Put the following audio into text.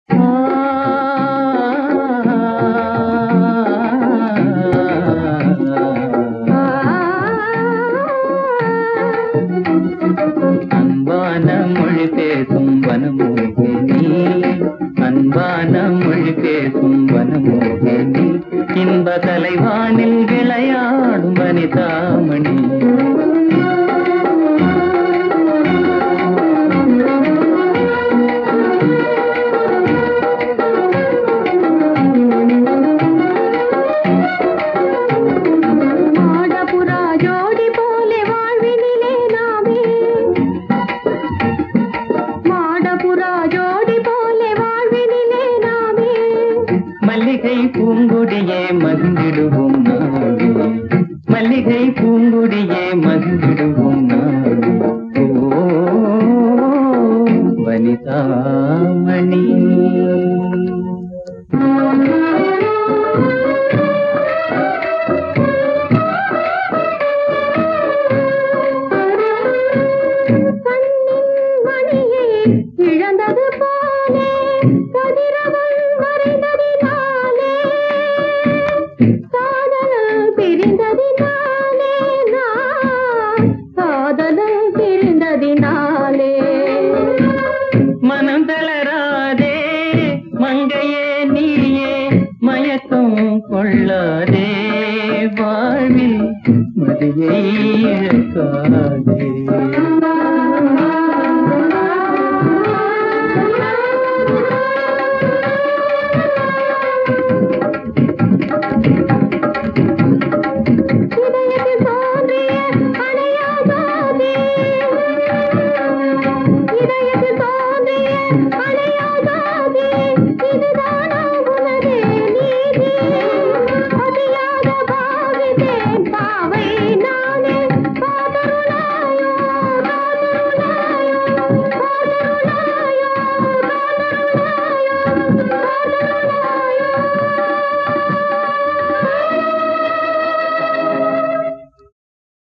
அன்பான மொழி பேசும் வனமோகினி, அன்பான மொழி பேசும் வனமோகினி, இன்ப தலைவானில் விளையாடும் வனிதாமணி. மல்லிகை பூங்குடியே மகிழ்ந்திடுவோம் நாளே, மல்லிகை பூங்குடியே மகிழ்ந்திடுவோம் நாளே. ஓ வனிதாமணி. இழந்தது போலே கதிரவன் மறைந்ததினாலே, காதல் பிரிந்ததினாலே, காதல் பிரிந்ததினாலே. மனம் தளராதே மங்கையே நீயே, மயக்கம் கொள்ளாதே வாழ்வில் மதியை இழக்காதே.